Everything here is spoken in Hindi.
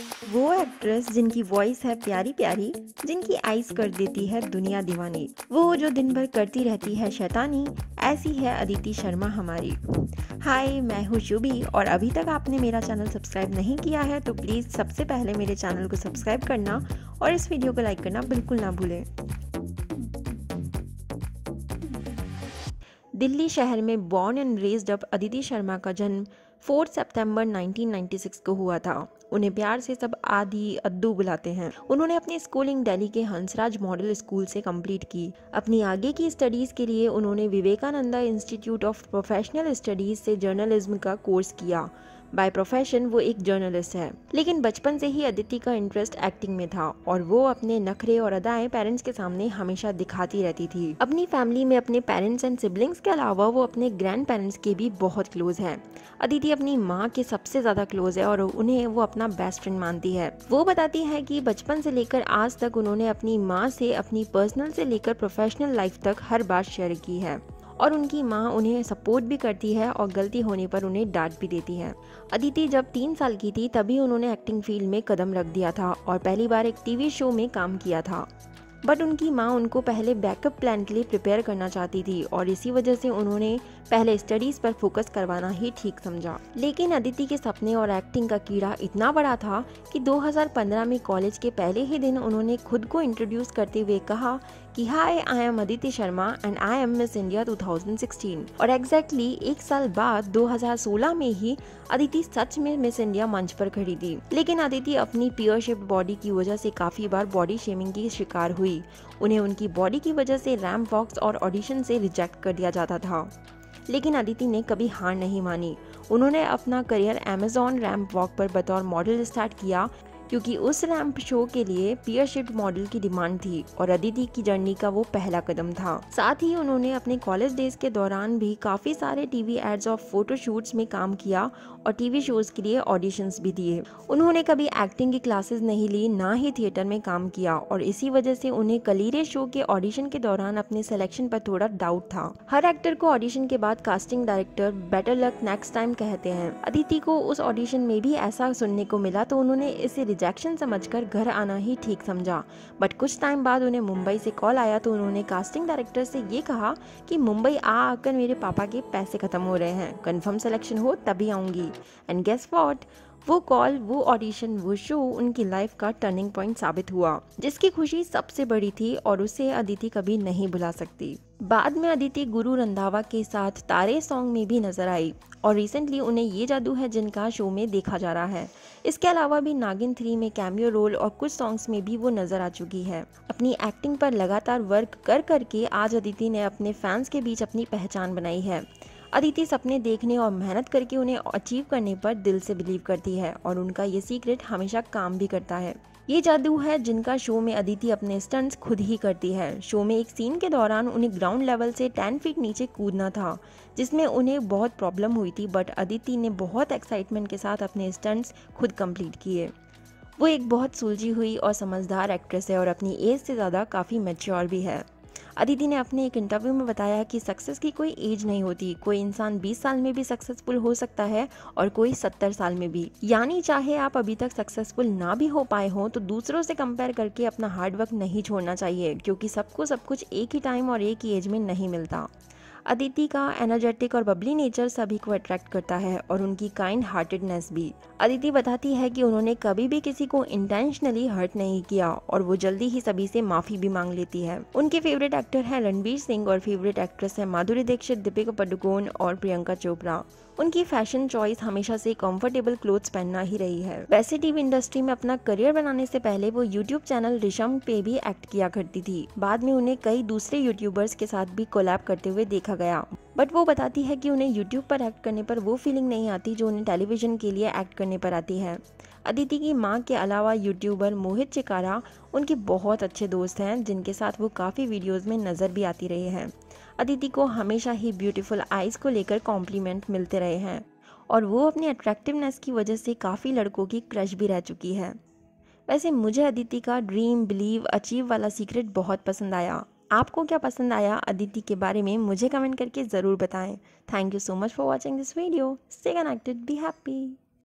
वो एक्ट्रेस जिनकी वॉइस है प्यारी प्यारी, जिनकी आइज कर देती है दुनिया दीवानी, वो जो दिन भर करती रहती है शैतानी, ऐसी है अदिति शर्मा हमारी। हाय, मैं हूँ शुभी और अभी तक आपने मेरा चैनल सब्सक्राइब नहीं किया है तो प्लीज़ सबसे पहले मेरे चैनल को सब्सक्राइब करना और इस वीडियो को लाइक करना बिल्कुल ना भूलें। दिल्ली शहर में born and raised up Aditi Sharma का जन्म 4 सितंबर 1996 को हुआ था। उन्हें प्यार से सब आदि अद्दू बुलाते हैं। उन्होंने अपनी स्कूलिंग दिल्ली के हंसराज मॉडल स्कूल से कंप्लीट की। अपनी आगे की स्टडीज़ के लिए उन्होंने Vivekananda institute of professional studies से जर्नलिज्म का कोर्स किया। बाय प्रोफेशन वो एक जर्नलिस्ट है, लेकिन बचपन से ही अदिति का इंटरेस्ट एक्टिंग में था और वो अपने नखरे और अदाएं पेरेंट्स के सामने हमेशा दिखाती रहती थी। अपनी फैमिली में अपने पेरेंट्स एंड सिबलिंग्स के अलावा वो अपने ग्रैंड पेरेंट्स के भी बहुत क्लोज है। अदिति अपनी माँ के सबसे ज्यादा क्लोज है और उन्हें वो अपना बेस्ट फ्रेंड मानती है। वो बताती है कि बचपन से लेकर आज तक उन्होंने अपनी माँ से अपनी पर्सनल से लेकर प्रोफेशनल लाइफ तक हर बात शेयर की है और उनकी माँ उन्हें सपोर्ट भी करती है और गलती होने पर उन्हें डांट भी देती है। अदिति जब 3 साल की थी तभी उन्होंने एक्टिंग फील्ड में कदम रख दिया था और पहली बार एक टीवी शो में काम किया था। बट उनकी माँ उनको पहले बैकअप प्लान के लिए प्रिपेयर करना चाहती थी और इसी वजह से उन्होंने पहले स्टडीज पर फोकस करवाना ही ठीक समझा। लेकिन अदिति के सपने और एक्टिंग का कीड़ा इतना बड़ा था कि 2015 में कॉलेज के पहले ही दिन उन्होंने खुद को इंट्रोड्यूस करते हुए कहा कि hi, I am Aditi Sharma and I am Miss India 2016। और एग्जैक्टली एक साल बाद 2016 में ही अदिति सच में मिस इंडिया मंच पर खड़ी थी। लेकिन अदिति अपनी पियर शेप्ड बॉडी की वजह से काफी बार बॉडी शेमिंग की शिकार हुई। उन्हें उनकी बॉडी की वजह से रैंप वॉक्स और ऑडिशन से रिजेक्ट कर दिया जाता था, लेकिन अदिति ने कभी हार नहीं मानी। उन्होंने अपना करियर अमेज़न रैंप वॉक पर बतौर मॉडल स्टार्ट किया क्योंकि उस रैंप शो के लिए पियर शेप्ड मॉडल की डिमांड थी और अदिति की जर्नी का वो पहला कदम था। साथ ही उन्होंने अपने कॉलेज डेज के दौरान भी काफी सारे टीवी एड्स और फोटो शूट्स में काम किया और टीवी शोज के लिए ऑडिशंस भी दिए। उन्होंने कभी एक्टिंग की क्लासेस नहीं ली, ना ही थिएटर में काम किया और इसी वजह से उन्हें कलीरे शो के ऑडिशन के दौरान अपने सिलेक्शन पर थोड़ा डाउट था। हर एक्टर को ऑडिशन के बाद casting director better luck next time कहते हैं। अदिति को उस ऑडिशन में भी ऐसा सुनने को मिला तो उन्होंने इसे रिजेक्शन समझकर घर आना ही ठीक समझा। बट कुछ टाइम बाद उन्हें मुंबई से कॉल आया तो उन्होंने कास्टिंग डायरेक्टर से ये कहा कि मुंबई आकर मेरे पापा के पैसे खत्म हो रहे हैं, कंफर्म सिलेक्शन हो तभी आऊंगी। एंड गेस व्हाट, वो कॉल, वो ऑडिशन, वो शो उनकी लाइफ का टर्निंग पॉइंट साबित हुआ, जिसकी खुशी सबसे बड़ी थी और उसे अदिति कभी नहीं भुला सकती। बाद में अदिति गुरु रंधावा के साथ तारे सॉन्ग में भी नजर आई और रिसेंटली उन्हें ये जादू है जिनका शो में देखा जा रहा है। इसके अलावा भी नागिन 3 में कैमियो रोल और कुछ सॉन्ग्स में भी वो नजर आ चुकी है। अपनी एक्टिंग पर लगातार वर्क कर करके आज अदिति ने अपने फैंस के बीच अपनी पहचान बनाई है। अदिति सपने देखने और मेहनत करके उन्हें अचीव करने पर दिल से बिलीव करती है और उनका ये सीक्रेट हमेशा काम भी करता है। ये जादू है जिनका शो में अदिति अपने स्टंट्स खुद ही करती है। शो में एक सीन के दौरान उन्हें ग्राउंड लेवल से 10 फीट नीचे कूदना था, जिसमें उन्हें बहुत प्रॉब्लम हुई थी, बट अदिति ने बहुत एक्साइटमेंट के साथ अपने स्टंट्स खुद कंप्लीट किए। वो एक बहुत सुलझी हुई और समझदार एक्ट्रेस है और अपनी एज से ज़्यादा काफ़ी मैच्योर भी है। अदिति ने अपने एक इंटरव्यू में बताया कि सक्सेस की कोई एज नहीं होती। कोई इंसान 20 साल में भी सक्सेसफुल हो सकता है और कोई 70 साल में भी। यानी चाहे आप अभी तक सक्सेसफुल ना भी हो पाए हो तो दूसरों से कंपेयर करके अपना हार्ड वर्क नहीं छोड़ना चाहिए, क्योंकि सबको सब कुछ एक ही टाइम और एक ही एज में नहीं मिलता। अदिति का एनर्जेटिक और बबली नेचर सभी को अट्रैक्ट करता है और उनकी काइंड हार्टेडनेस भी। अदिति बताती है कि उन्होंने कभी भी किसी को इंटेंशनली हर्ट नहीं किया और वो जल्दी ही सभी से माफी भी मांग लेती है। उनके फेवरेट एक्टर हैं रणवीर सिंह और फेवरेट एक्ट्रेस है माधुरी दीक्षित, दीपिका पादुकोण और प्रियंका चोपड़ा। उनकी फैशन चॉइस हमेशा से कंफर्टेबल क्लोथ्स पहनना ही रही है। वैसे टीवी इंडस्ट्री में अपना करियर बनाने से पहले वो यूट्यूब चैनल रिशम पे भी एक्ट किया करती थी। बाद में उन्हें कई दूसरे यूट्यूबर्स के साथ भी कोलैब करते हुए देखा गया, बट वो बताती है कि उन्हें यूट्यूब पर एक्ट करने पर वो फीलिंग नहीं आती जो उन्हें टेलीविजन के लिए एक्ट करने पर आती है। अदिति की मां के अलावा यूट्यूबर मोहित चिकारा उनके बहुत अच्छे दोस्त हैं, जिनके साथ वो काफ़ी वीडियोस में नज़र भी आती रही हैं। अदिति को हमेशा ही ब्यूटीफुल आइज़ को लेकर कॉम्प्लीमेंट मिलते रहे हैं और वो अपनी अट्रैक्टिवनेस की वजह से काफ़ी लड़कों की क्रश भी रह चुकी है। वैसे मुझे अदिति का ड्रीम, बिलीव, अचीव वाला सीक्रेट बहुत पसंद आया। आपको क्या पसंद आया अदिति के बारे में मुझे कमेंट करके ज़रूर बताएं। Thank you so much for watching this video. Stay connected, be happy.